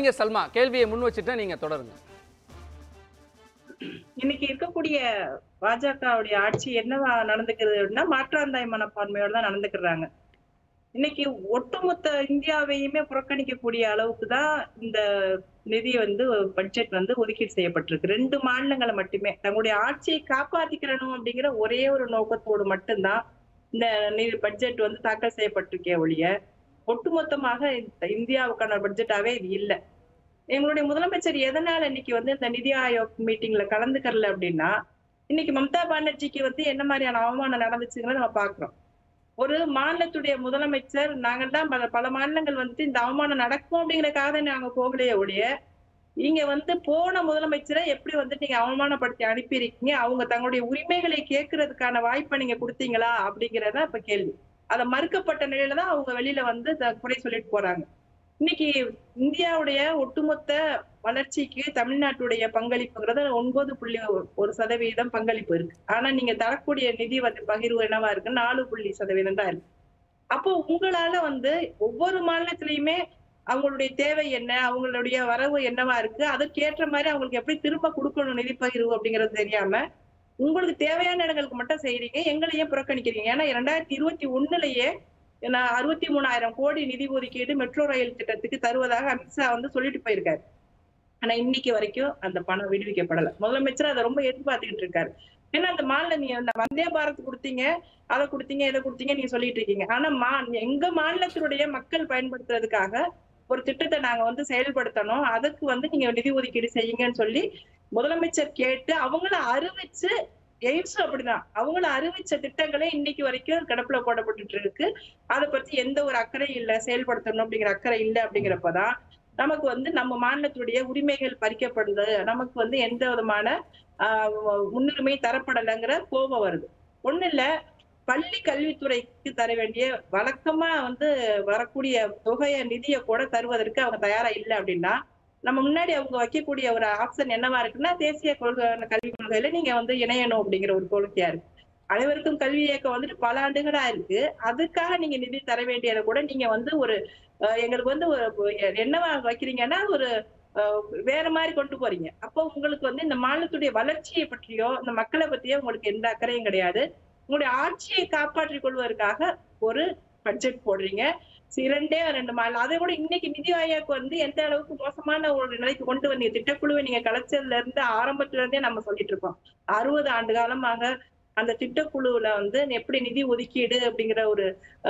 வழக்கறிஞர் சல்மா, கேள்வியை முன் வச்சுட்டு நீங்க தொடருங்க. இன்னைக்கு இருக்கக்கூடிய பாஜகவுடைய ஆட்சி என்னவா நடந்துக்கிறது அப்படின்னா மாற்றாந்தாய் மனப்பான்மையோட தான் நடந்துக்கிறாங்க. இன்னைக்கு ஒட்டுமொத்த இந்தியாவையுமே புறக்கணிக்கக்கூடிய அளவுக்கு தான் இந்த நிதி பட்ஜெட் ஒதுக்கீடு செய்யப்பட்டிருக்கு. 2 மாநிலங்களை மட்டுமே தங்களுடைய ஆட்சியை காப்பாத்திக்கிறணும் அப்படிங்கிற ஒரே ஒரு நோக்கத்தோடு மட்டும்தான் இந்த நிதி பட்ஜெட் தாக்கல் செய்யப்பட்டிருக்கே ஒழிய ஒட்டுமொத்தமாக இந்தியாவுக்கான பட்ஜெட்டாவே இது இல்லை. எங்களுடைய முதலமைச்சர் எதனால இன்னைக்கு இந்த நிதி ஆயோக் மீட்டிங்ல கலந்துக்கறல அப்படின்னா, இன்னைக்கு மம்தா பானர்ஜிக்கு என்ன மாதிரியான அவமானம் நடந்துச்சுங்கிறத நம்ம பாக்குறோம். ஒரு மாநிலத்துடைய முதலமைச்சர் நாங்கள்தான் பல மாநிலங்கள் இந்த அவமானம் நடக்கும் அப்படிங்கறதுக்காக தான் நாங்க போகலையே ஒழிய, நீங்க போன முதலமைச்சரை எப்படி நீங்க அவமானப்படுத்தி அனுப்பியிருக்கீங்க, அவங்க தங்களுடைய உரிமைகளை கேட்கறதுக்கான வாய்ப்பை நீங்க கொடுத்தீங்களா அப்படிங்கறத இப்ப கேள்வி. அதை மறுக்கப்பட்ட நிலையில தான் அவங்க வெளியில குறை சொல்லிட்டு போறாங்க. இன்னைக்கு இந்தியாவுடைய ஒட்டுமொத்த வளர்ச்சிக்கு தமிழ்நாட்டுடைய பங்களிப்புங்கிறது 9.1% பங்களிப்பு இருக்கு. ஆனா நீங்க தரக்கூடிய நிதி பகிர்வு என்னவா இருக்கு 4% தான் இருக்கு. அப்போ உங்களால ஒவ்வொரு மாநிலத்திலயுமே அவங்களுடைய தேவை என்ன, அவங்களுடைய வரவு என்னவா இருக்கு, அதற்கேற்ற மாதிரி அவங்களுக்கு எப்படி திரும்ப கொடுக்கணும் நிதி பகிர்வு அப்படிங்கிறது தெரியாம உங்களுக்கு தேவையான இடங்களுக்கு மட்டும் செய்யறீங்க, எங்களையே புறக்கணிக்கிறீங்க. ஏன்னா 2021லயே 63,000 கோடி நிதி ஒதுக்கீடு மெட்ரோ ரயில் திட்டத்துக்கு தருவதாக அமித்ஷா சொல்லிட்டு போயிருக்காரு. ஆனா இன்னைக்கு வரைக்கும் அந்த பணம் விடுவிக்கப்படல. முதலமைச்சர் அதை ரொம்ப எதிர்பார்த்துக்கிட்டு இருக்காரு. ஏன்னா அந்த மாநில நீங்க வந்தே பாரத் கொடுத்தீங்க, அதை கொடுத்தீங்க, இதை கொடுத்தீங்க நீங்க சொல்லிட்டு இருக்கீங்க. ஆனா எங்க மாநிலத்தினுடைய மக்கள் பயன்படுத்துறதுக்காக ஒரு திட்டத்தை நாங்க செயல்படுத்தணும், அதுக்கு நீங்க நிதி ஒதுக்கீடு செய்யுங்கன்னு சொல்லி முதலமைச்சர் கேட்டு அவங்கள அறிவிச்சு, எய்ம்ஸ் அப்படிதான் அவங்கள அறிவிச்ச திட்டங்களே இன்னைக்கு வரைக்கும் கிடப்புல போடப்பட்டு இருக்கு. அதை பத்தி எந்த ஒரு அக்கறை இல்ல, செயல்படுத்தணும் அப்படிங்கிற அக்கறை இல்ல. அப்படிங்கிறப்பதான் நமக்கு நம்ம மாநிலத்துடைய உரிமைகள் பறிக்கப்படுது, நமக்கு எந்த விதமான முன்னுரிமை தரப்படலைங்கிற கோபம் வருது. ஒண்ணு இல்ல, பள்ளி கல்வித்துறைக்கு தர வேண்டிய வழக்கமா வரக்கூடிய தொகையை நிதியை கூட தருவதற்கு அவங்க தயாரா இல்லை அப்படின்னா, நம்ம முன்னாடி அவங்க வைக்கக்கூடிய ஒரு ஆப்ஷன் என்னவா இருக்குன்னா, தேசிய கல்விக் கொள்கையில நீங்க இணையணும் அப்படிங்கிற ஒரு கோரிக்கையா இருக்கு. அனைவருக்கும் கல்வி இயக்கம் பல ஆண்டுகளா இருக்கு. அதுக்காக நீங்க நிதி தர வேண்டியதை கூட நீங்க ஒரு எங்களுக்கு ஒரு என்னவா வைக்கிறீங்கன்னா ஒரு வேற மாதிரி கொண்டு போறீங்க. அப்போ உங்களுக்கு இந்த மாநிலத்துடைய வளர்ச்சியை பற்றியோ இந்த மக்களை பத்தியோ உங்களுக்கு எந்த அக்கறையும் கிடையாது. உங்களுடைய ஆட்சியை காப்பாற்றிக் கொள்வதற்காக ஒரு பட்ஜெட் போடுறீங்க. 2 மாநிலம் அதை கூட இன்னைக்கு நிதி ஆயோக் எந்த அளவுக்கு மோசமான ஒரு நிலைக்கு கொண்டு வந்தீங்க. திட்டக்குழுவை நீங்க கலைச்சதுல இருந்து ஆரம்பத்துல இருந்தே நம்ம சொல்லிட்டு இருக்கோம். 60 ஆண்டு காலமாக அந்த திட்டக்குழுவுல எப்படி நிதி ஒதுக்கீடு அப்படிங்கிற ஒரு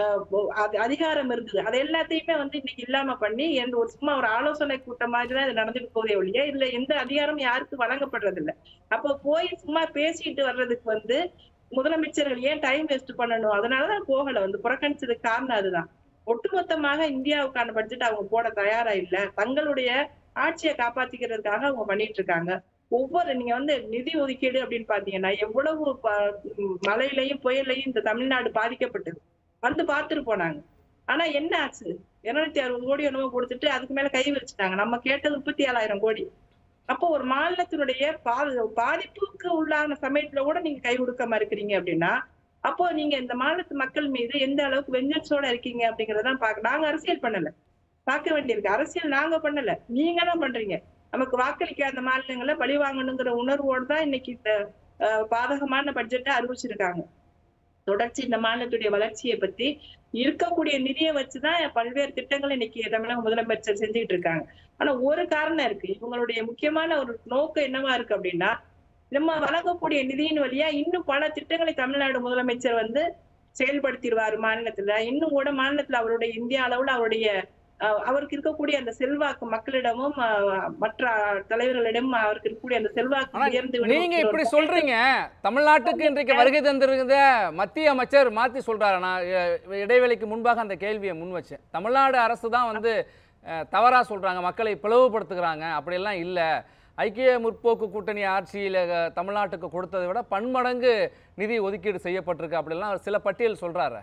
அதிகாரம் இருந்தது. அது எல்லாத்தையுமே இன்னைக்கு இல்லாம பண்ணி ஒரு சும்மா ஒரு ஆலோசனை கூட்டம் மாதிரிதான் இது நடந்துட்டு போதே ஒழிய இதுல எந்த அதிகாரமும் யாருக்கு வழங்கப்படுறது இல்லை. அப்போ போய் சும்மா பேசிட்டு வர்றதுக்கு முதலமைச்சர்கள் ஏன் டைம் வேஸ்ட் பண்ணணும்? அதனாலதான் போகல புறக்கணிச்சதுக்கு காரணம் அதுதான். ஒட்டுமொத்தமாக இந்தியாவுக்கான பட்ஜெட் அவங்க போட தயாரா இல்ல. தங்களுடைய ஆட்சியை காப்பாத்திக்கிறதுக்காக அவங்க பண்ணிட்டு இருக்காங்க. நீங்க நிதி ஒதுக்கீடு அப்படின்னு பாத்தீங்கன்னா எவ்வளவு மழையிலையும் புயலையும் இந்த தமிழ்நாடு பாதிக்கப்பட்டது பார்த்துட்டு போனாங்க. ஆனா என்ன ஆச்சு? 260 கோடி என்னவோ கொடுத்துட்டு அதுக்கு மேல கை வச்சுட்டாங்க. நம்ம கேட்டது 37,000 கோடி. அப்போ ஒரு மாநிலத்தினுடைய பாதிப்புக்கு உள்ளான சமயத்துல கூட நீங்க கை கொடுக்க மறுக்கிறீங்க அப்படின்னா, அப்போ நீங்க இந்த மாநிலத்து மக்கள் மீது எந்த அளவுக்கு வெஞ்சன்ஸோட இருக்கீங்க அப்படிங்கறதான் நாங்க அரசியல் பண்ணல, பார்க்க வேண்டியிருக்கு. அரசியல் நாங்க பண்ணல, நீங்க தான் பண்றீங்க. நமக்கு வாக்களிக்காத மாநிலங்களை பழி வாங்கணுங்கிற உணர்வோடு தான் இன்னைக்கு இந்த பாதகமான பட்ஜெட்டை அறிவிச்சிருக்காங்க. தொடர்ச்சி இந்த மாநிலத்துடைய வளர்ச்சியை பத்தி இருக்கக்கூடிய நிதியை வச்சுதான் பல்வேறு திட்டங்கள் இன்னைக்கு தமிழக முதலமைச்சர் செஞ்சுட்டு இருக்காங்க. ஆனா ஒரு காரணம் இருக்கு, இவங்களுடைய முக்கியமான ஒரு நோக்கம் என்னவா இருக்கு அப்படின்னா, நம்ம வழங்கக்கூடிய நிதியின் வழியா இன்னும் பல திட்டங்களை தமிழ்நாடு முதலமைச்சர் செயல்படுத்திடுவாரு மாநிலத்துல. இன்னும் கூட மாநிலத்துல அவருடைய இந்தியா அளவுல அவருக்கு இருக்கக்கூடிய அந்த செல்வாக்கு மக்களிடமும் மற்ற தலைவர்களிடமும் அவருக்கு இருக்கக்கூடிய அந்த செல்வாக்கு உயர்ந்து. நீங்க இப்படி சொல்றீங்க, தமிழ்நாட்டுக்கு இன்றைக்கு வருகை தந்திருந்த மத்திய அமைச்சர் மாத்தி சொல்றாரு. நான் இடைவேளைக்கு முன்பாக அந்த கேள்வியை முன் வச்சேன். தமிழ்நாடு அரசு தான் தவறா சொல்றாங்க, மக்களை பிளவுபடுத்துகிறாங்க. அப்படியெல்லாம் இல்லை. ஐக்கிய முற்போக்கு கூட்டணி ஆட்சியில் தமிழ்நாட்டுக்கு கொடுத்ததை விட பன்மடங்கு நிதி ஒதுக்கீடு செய்யப்பட்டிருக்கு அப்படிலாம் சில பட்டியல் சொல்றாரு.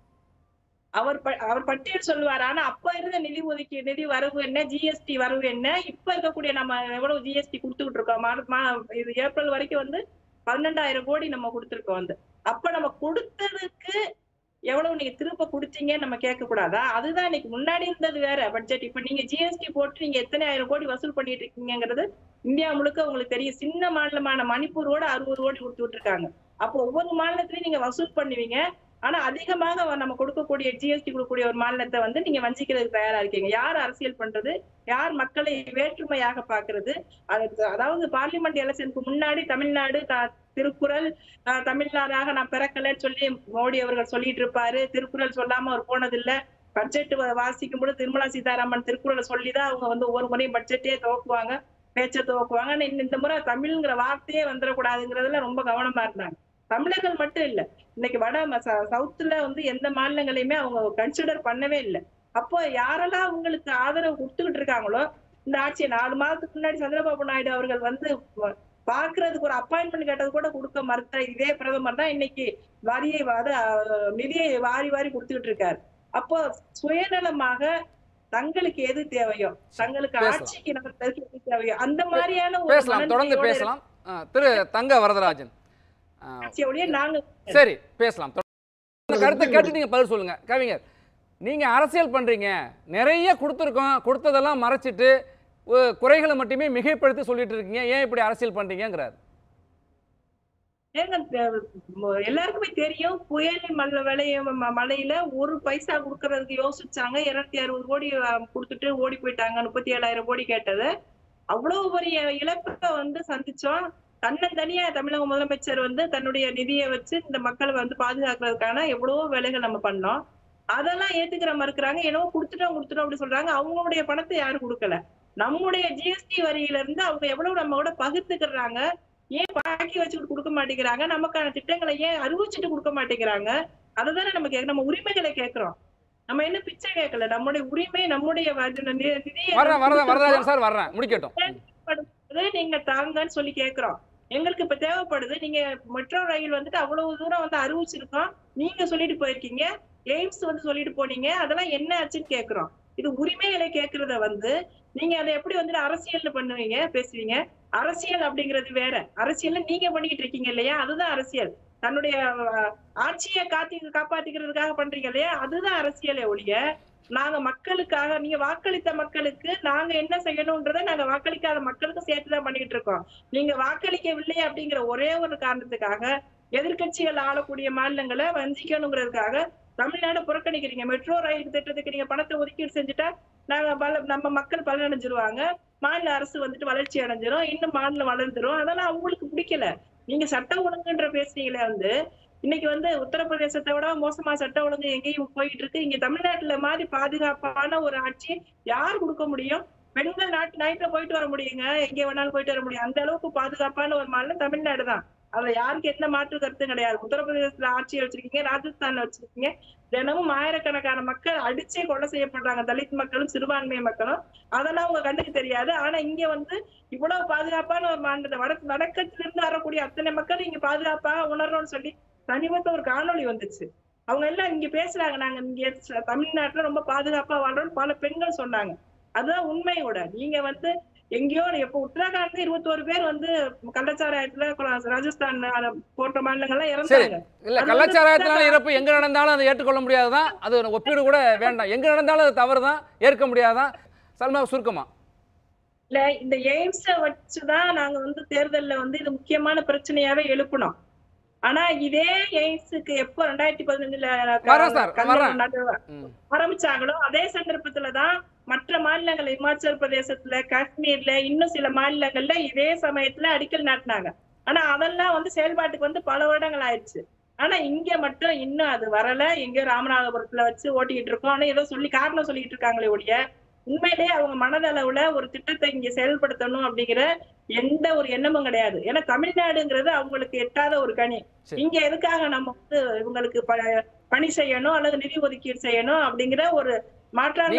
அவர் பட்டியல் சொல்லுவார். ஆனா அப்ப இருந்த நிதி ஒதுக்கீடு, நிதி வரவு என்ன, ஜிஎஸ்டி வரவு என்ன, இப்ப இருக்கக்கூடிய நம்ம எவ்வளவு ஜிஎஸ்டி கொடுத்துக்கிட்டு இருக்கோம். இது ஏப்ரல் வரைக்கும் 12,000 கோடி நம்ம கொடுத்துருக்கோம். அப்ப நம்ம கொடுத்ததுக்கு எவ்வளவு நீங்க திரும்ப கொடுத்தீங்கன்னு நம்ம கேட்க கூடாதா? அதுதான் இன்னைக்கு முன்னாடி இருந்தது வேற பட்ஜெட். இப்ப நீங்க ஜிஎஸ்டி போட்டு நீங்க எத்தனை ஆயிரம் கோடி வசூல் பண்ணிட்டு இருக்கீங்கங்கிறது இந்தியா முழுக்க உங்களுக்கு தெரியும். சின்ன மாநிலமான மணிப்பூரோட 60 கோடி கொடுத்துட்டு இருக்காங்க. அப்போ ஒவ்வொரு மாநிலத்திலயும் நீங்க வசூல் பண்ணுவீங்க. ஆனா அதிகமாக நம்ம கொடுக்கக்கூடிய ஜிஎஸ்டி கொடுக்கக்கூடிய ஒரு மாநிலத்தை வந்து நீங்க வஞ்சிக்கிறதுக்கு தயாரா இருக்கீங்க. யார் அரசியல் பண்றது? யார் மக்களை வேற்றுமையாக பாக்குறது? அதாவது பார்லிமெண்ட் எலெக்ஷனுக்கு முன்னாடி தமிழ்நாடு திருக்குறள் தமிழ்நாடாக நான் பிறக்கலன்னு சொல்லி மோடி அவர்கள் சொல்லிட்டு இருப்பாரு. திருக்குறள் சொல்லாம அவர் போனதில்லை. பட்ஜெட் வாசிக்கும் போது நிர்மலா சீதாராமன் திருக்குறளை சொல்லிதான் அவங்க வந்து ஒவ்வொரு முறையும் பட்ஜெட்டே துவக்குவாங்க, பேச்சை துவக்குவாங்க. இந்த முறை தமிழ்ங்கிற வார்த்தையே வந்துடக்கூடாதுங்கிறதுல ரொம்ப கவனமா இருந்தாங்க. தமிழர்கள் மட்டும் இல்ல, இன்னைக்கு சவுத்துல வந்து எந்த மாநிலங்களையுமே அவங்க கன்சிடர் பண்ணவே இல்லை. அப்போ யாரெல்லாம் அவங்களுக்கு ஆதரவு கொடுத்துக்கிட்டு இருக்காங்களோ இந்த ஆட்சியை 4 மாதத்துக்கு முன்னாடி சந்திரபாபு நாயுடு அவர்கள் வந்து பாக்குறதுக்கு ஒரு அப்பாயின்மெண்ட் கேட்டது கூட கொடுக்க மறுத்த இதே பிரதமர் தான் இன்னைக்கு நிதியை வாரி வாரி கொடுத்துக்கிட்டு இருக்காரு. அப்போ சுயநலமாக தங்களுக்கு எது தேவையோ, தங்களுக்கு ஆட்சிக்கு நடத்துறதுக்கு எது தேவையோ அந்த மாதிரியான பேசலாம், தொடர்ந்து பேசலாம். திரு தங்க வரதராஜன் ஆட்சியோடய நாங்க சரி பேசலாம். கருத்தை கேட்டு நீங்க பதில் சொல்லுங்க. கவிஞர், நீங்க அரசியல் பண்றீங்க, நிறைய கொடுத்துருக்கோம், கொடுத்ததெல்லாம் மறைச்சிட்டு குறைகளை மட்டுமே மிகைப்படுத்தி சொல்லிட்டு இருக்கீங்க, ஏன் இப்படி அரசியல் பண்றீங்கிறார். எல்லாருக்குமே தெரியும், புயல் மழையில 1 பைசா கொடுக்கறதுக்கு யோசிச்சாங்க. 260 கோடி கொடுத்துட்டு ஓடி போயிட்டாங்க. 37,000 கோடி கேட்டது. அவ்வளவு பெரிய இழப்பை வந்து சந்திச்சோம். தன்னந்தனியா தமிழக முதலமைச்சர் வந்து தன்னுடைய நிதியை வச்சு இந்த மக்களை வந்து பாதுகாக்கிறதுக்கான எவ்வளவோ வேலைகள் நம்ம பண்ணோம். அதெல்லாம் ஏத்துக்கிற மறுக்கிறாங்க. என்னவோ கொடுத்துட்டோம் அப்படி சொல்றாங்க. அவங்களுடைய பணத்தை யாரும் கொடுக்கல. நம்முடைய ஜிஎஸ்டி வரியில இருந்து அவங்க எவ்வளவு நம்ம கூட பகிர்ந்துக்கிறாங்க, ஏன் பாக்கி வச்சுட்டு கொடுக்க மாட்டேங்கிறாங்க, நமக்கான திட்டங்களை ஏன் அறிவிச்சுட்டு கொடுக்க மாட்டேங்கிறாங்க, அததானே நம்ம நம்ம உரிமைகளை கேட்கிறோம். நம்ம என்ன பிச்சை கேட்கல, நம்முடைய உரிமை, நம்முடைய நீங்க தாங்கன்னு சொல்லி கேட்கிறோம். எங்களுக்கு இப்ப தேவைப்படுது. நீங்க மெட்ரோ ரயில் வந்துட்டு அவ்வளவு தூரம் வந்து அறிவிச்சிருக்கோம், நீங்க சொல்லிட்டு போயிருக்கீங்க, எய்ம்ஸ் வந்து சொல்லிட்டு போனீங்க, அதெல்லாம் என்ன ஆச்சுன்னு கேட்கிறோம். இது உரிமைகளை கேட்கறத வந்து நீங்க அதை எப்படி வந்துட்டு அரசியல் பண்ணுவீங்க, பேசுவீங்க. அரசியல் அப்படிங்கிறது வேற. அரசியல் நீங்க பண்ணிக்கிட்டு இருக்கீங்க இல்லையா, அதுதான் அரசியல். தன்னுடைய ஆட்சியை காப்பாத்திக்கிறதுக்காக பண்றீங்க இல்லையா, அதுதான் அரசியலை ஒழிய நாங்க மக்களுக்காக, நீங்க வாக்களித்த மக்களுக்கு நாங்க என்ன செய்யணும்ன்றதை நாங்க வாக்களிக்காத மக்களுக்கு சேர்த்துதான் பண்ணிக்கிட்டு இருக்கோம். நீங்க வாக்களிக்கவில்லை அப்படிங்கிற ஒரே ஒரு காரணத்துக்காக எதிர்கட்சிகள் ஆளக்கூடிய மாநிலங்களை வஞ்சிக்கணுங்கிறதுக்காக தமிழ்நாடு புறக்கணிக்கிறீங்க. மெட்ரோ ரயில் திட்டத்துக்கு நீங்க பணத்தை ஒதுக்கீடு செஞ்சுட்டா நம்ம மக்கள் பலனடைஞ்சிருவாங்க, மாநில அரசு வந்துட்டு வளர்ச்சி அடைஞ்சிரும், இன்னும் மாநிலம் வளர்ந்துரும். அதெல்லாம் அவங்களுக்கு பிடிக்கல. நீங்க சட்ட ஒழுங்குன்ற பேசுறீங்களே வந்து இன்னைக்கு வந்து உத்தரப்பிரதேசத்தை விட மோசமா சட்ட ஒழுங்கு எங்கேயும் போயிட்டு இருக்கு. இங்க தமிழ்நாட்டுல மாதிரி பாதுகாப்பான ஒரு ஆட்சி யார் கொடுக்க முடியும்? பெண்கள் நைட்ல போயிட்டு வர முடியுங்க, எங்க வேணாலும் போயிட்டு வர முடியும். அந்த அளவுக்கு பாதுகாப்பான ஒரு மாநிலம் தமிழ்நாடு தான். அதுல யாருக்கு எந்த மாற்று கருத்தும் கிடையாது. உத்தரப்பிரதேசத்துல ஆட்சியை வச்சிருக்கீங்க, ராஜஸ்தான்ல வச்சிருக்கீங்க. தினமும் ஆயிரக்கணக்கான மக்கள் அடிச்சே கொலை செய்யப்படுறாங்க, தலித் மக்களும் சிறுபான்மை மக்களும். அதெல்லாம் உங்க கண்ணுக்கு தெரியாது. ஆனா இங்க வந்து இவ்வளவு பாதுகாப்பான ஒரு மாநிலத்தை வடக்கத்துல இருந்து வரக்கூடிய அத்தனை மக்கள் இங்க பாதுகாப்பாக உணர்றோம்னு சொல்லி சமீபத்த ஒரு காணொளி வந்துச்சு. அவங்க எல்லாம் இங்க பேசுறாங்க, நாங்க இங்க தமிழ்நாட்டுல ரொம்ப பாதுகாப்பா வாழ்றோம்னு பல பெண்கள் சொன்னாங்க. அதுதான் உண்மையோட. நீங்க வந்து எங்கேயோ எப்ப உத்தரகாண்ட் 21 பேர் வந்து கள்ளச்சாராயத்துல ராஜஸ்தான் போன்ற மாநிலங்கள்லாம் இறந்தாங்க. இல்ல, கள்ளச்சாராயத்தினால இறப்பு எங்க நடந்தாலும் அதை ஏற்றுக்கொள்ள முடியாதுதான். அது ஒப்பீடு கூட வேண்டாம். எங்க நடந்தாலும் அது தவறுதான், ஏற்க முடியாதான். சல்மா, சுருக்கமா. இல்ல, இந்த எய்ம்ஸ வச்சுதான் நாங்க வந்து தேர்தல்ல வந்து இது முக்கியமான பிரச்சனையாவே எழுப்பணும். ஆனா இதே எய்ம்ஸுக்கு எப்போ 2015ல ஆரம்பிச்சாங்களோ அதே சந்தர்ப்பத்துலதான் மற்ற மாநிலங்கள், இமாச்சல் பிரதேசத்துல, காஷ்மீர்ல, இன்னும் சில மாநிலங்கள்ல இதே சமயத்துல அடிக்கல் நாட்டினாங்க. ஆனா அதெல்லாம் வந்து செயல்பாட்டுக்கு வந்து பல வருடங்கள் ஆயிடுச்சு. ஆனா இங்க மட்டும் இன்னும் அது வரல. எங்க ராமநாதபுரத்துல வச்சு ஓட்டிக்கிட்டு இருக்கோம். ஆனா ஏதோ சொல்லி காரணம் சொல்லிட்டு இருக்காங்களே ஒழிய உண்மையிலேயே அவங்க மனதளவுல ஒரு திட்டத்தை இங்க செயல்படுத்தணும் அப்படிங்கிற எந்த ஒரு எண்ணமும் கிடையாது. ஏன்னா தமிழ்நாடுங்கிறது அவங்களுக்கு எட்டாத ஒரு கனி. இங்க எதுக்காக நம்ம வந்து இவங்களுக்கு பணி செய்யணும் அல்லது நிதி ஒதுக்கீடு செய்யணும் அப்படிங்கிற ஒரு மாற்றாக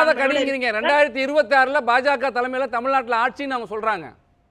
2026ல பாஜக தலைமையில தமிழ்நாட்டுல ஆட்சின்னு அவங்க சொல்றாங்க.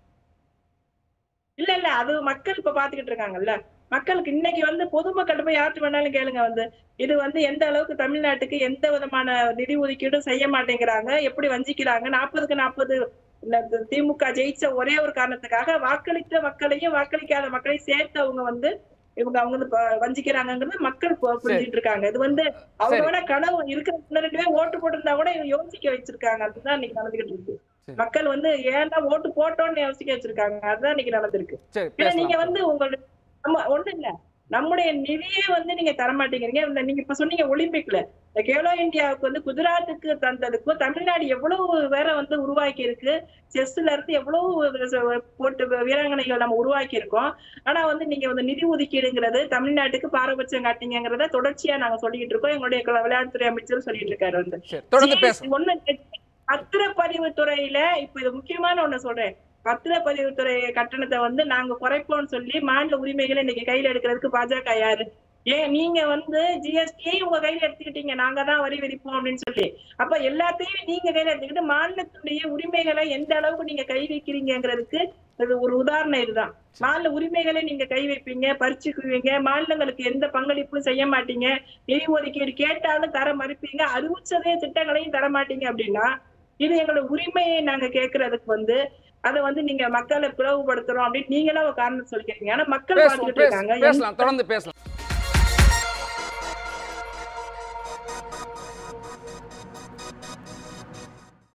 இல்ல அது மக்கள் இப்ப பாத்துக்கிட்டு இருக்காங்கல்ல. மக்களுக்கு இன்னைக்கு வந்து பொதுமக்கள் போய் யார்ட்டு வேணாலும் கேளுங்க, வந்து இது வந்து எந்த அளவுக்கு தமிழ்நாட்டுக்கு எந்த விதமான நிதி ஒதுக்கீடும் செய்ய மாட்டேங்கிறாங்க, எப்படி வஞ்சிக்கிறாங்க. 40க்கு 40 திமுக ஜெயிச்ச ஒரே ஒரு காரணத்துக்காக வாக்களித்த மக்களையும் வாக்களிக்காத மக்களையும் சேர்த்து அவங்க வந்து இவங்க அவங்க வந்து வஞ்சிக்கிறாங்கிறது மக்கள் புரிஞ்சுட்டு இருக்காங்க. இது வந்து அவங்க சரி வேணா கனவு இருக்கிற 2 பேர் ஓட்டு போட்டிருந்தா கூட இவங்க யோசிக்க வச்சிருக்காங்க. அதுதான் இன்னைக்கு நடந்துகிட்டு இருக்கு. சரி மக்கள் வந்து ஏன்டா ஓட்டு போட்டோம்னு யோசிக்க வச்சிருக்காங்க. அதுதான் இன்னைக்கு நடந்திருக்கு. சரி ஏன்னா நீங்க பேசலாம். வந்து உங்களுடைய ஒண்ணும் இல்ல, நம்முடைய நிதியே வந்து நீங்க தரமாட்டேங்கிறீங்க. நீங்க இப்ப சொன்னீங்க ஒலிம்பிக்ல இந்த கேலோ இந்தியாவுக்கு வந்து குஜராத்துக்கு தந்ததுக்கும் தமிழ்நாடு எவ்வளவு வேற வந்து உருவாக்கி இருக்கு. செஸ்ல இருந்து எவ்வளவு போட்டு வீராங்கனைகள் நம்ம உருவாக்கி இருக்கோம். ஆனா வந்து நீங்க வந்து நிதி ஒதுக்கீடுங்கிறது தமிழ்நாட்டுக்கு பாரபட்சம் காட்டிங்கிறத தொடர்ச்சியா நாங்க சொல்லிட்டு இருக்கோம். எங்களுடைய விளையாட்டுத்துறை அமைச்சர் சொல்லிட்டு இருக்காரு வந்து. சரி தொடர்ந்து பேசலாம். ஒண்ணு பத்திரப்பதிவு துறையில இப்ப இது முக்கியமான ஒண்ணு சொல்றேன். பத்திரப்பதிவுத்துறை கட்டணத்தை வந்து நாங்க குறைப்போம்னு சொல்லி மாநில உரிமைகளை இன்னைக்கு கையில எடுக்கிறதுக்கு பாஜக யாரு? ஏன் நீங்க வந்து ஜிஎஸ்டியை உங்க கையில எடுத்துக்கிட்டீங்க, நாங்க தான் வரி விதிப்போம் அப்படின்னு சொல்லி. அப்ப எல்லாத்தையும் நீங்க கையில எடுத்துக்கிட்டு மாநிலத்துடைய உரிமைகளை எந்த அளவுக்கு நீங்க கை வைக்கிறீங்கிறதுக்கு இது ஒரு உதாரணம். இதுதான் மாநில உரிமைகளை நீங்க கை வைப்பீங்க, பறிச்சுக்குவீங்க, மாநிலங்களுக்கு எந்த பங்களிப்பும் செய்ய மாட்டீங்க, நிதி ஒதுக்கீடு கேட்டாலும் தர மறுப்பீங்க, அறிவிச்சதே திட்டங்களையும் தர மாட்டீங்க அப்படின்னா இது எங்களோட உரிமையை நாங்க கேட்கறதுக்கு வந்து அதை வந்து நீங்க மக்களை பிளவுபடுத்துறோம் அப்படின்னு நீங்களும் ஒரு காரணம் சொல்லிக்கிறீங்க. ஆனா மக்கள் பார்த்துட்டு இருக்காங்க. பேசலாம் தொடர்ந்து பேசலாம்.